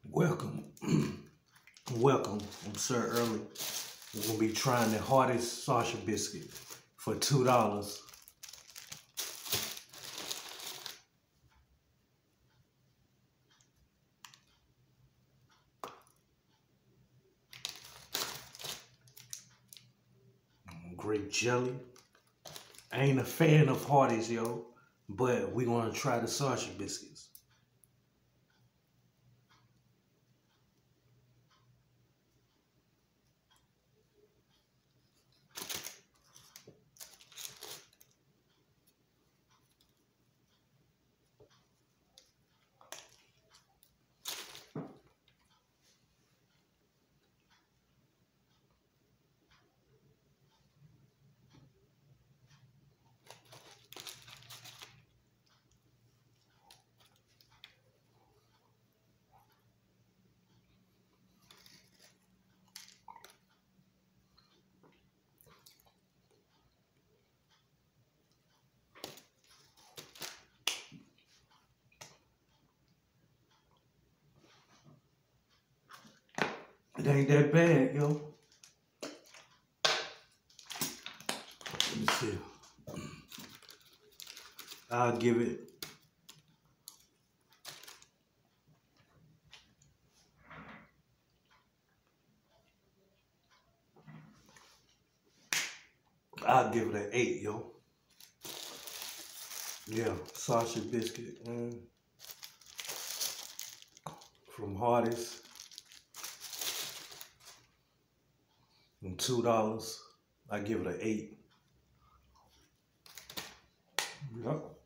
Welcome, welcome. I'm Sir Early. We're gonna be trying the Hardee's sausage biscuit for $2. Grape jelly. I ain't a fan of Hardee's, yo, but we gonna try the sausage biscuits. It ain't that bad, yo. Let me see. I'll give it an 8, yo. Yeah, sausage biscuit from Hardee's. And $2. I give it an 8. Yep.